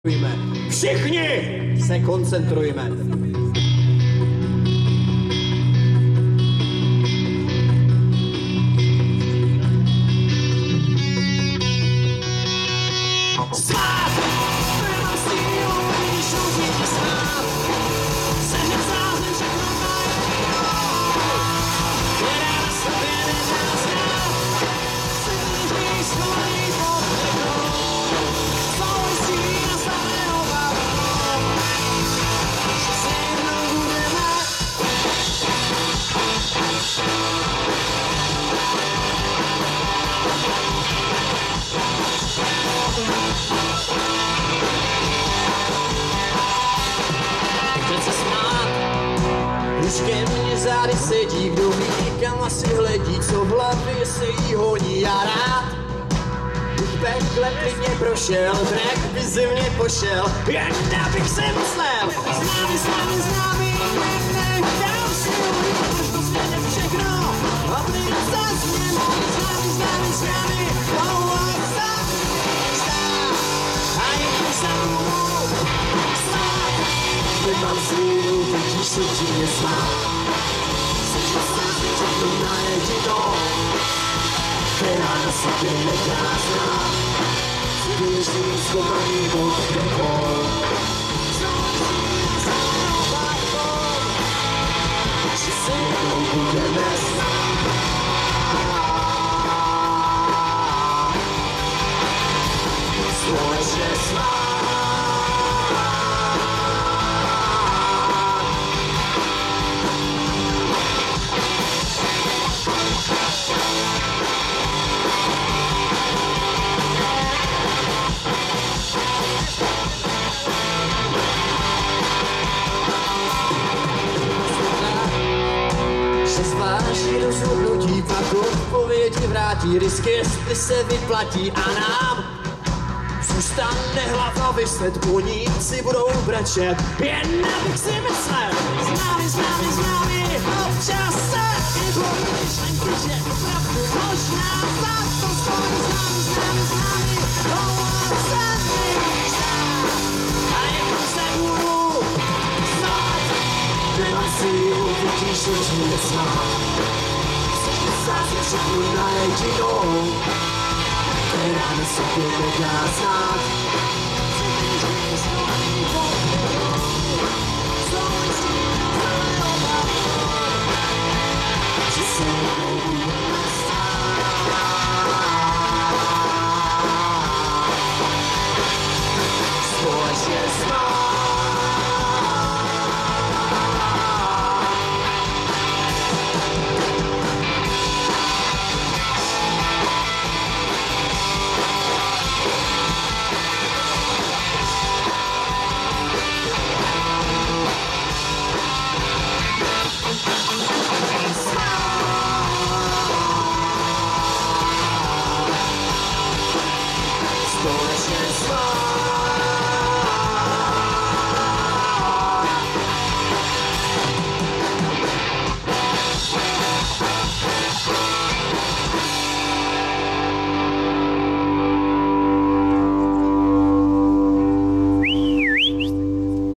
Všichni se koncentrujme. Smát! Nemám sílu, když užijte smát. Jsem nezázem všechno najednou. Je ráda sobě nedá znát. Jsem ližný schovaný pod dekou. Souvisí na samé obavou. Že se jednou budeme. Chce se smát, když ke mně zády sedí, kdo ví, kam asi hledí, co v hlavě se jí honí a rád. Už pekle klidně prošel, drak by ze mě pošel, jen abych se myslel. Známy, dám si uhlí, možno změnit všechno, oblík za změnu. Známy, a jen se mluvou, nemám sílu, vidíš se ti nesmát. Jsi sám všechno na jedinou, která na sobě nedá znát. Běžný schovaný pod dekou. Souvisí na samé obavou, že se jednou budeme znát. Společně smát. Zváží rozhodnutí, pak odpovědi vrátí, risk jestli se vyplatí a nám zůstane hlava vyset, poníci budou brečet, jen abych si myslel. Známy, občas se i bojí myšlenky, že opravdu možná za to stojí. Známy, ohlasený stát a jenom se budu snad. Nemám sílu, vidíš, že ti nesmát. Chceš zázit všechno na jedinou, která na sobě nedá znát.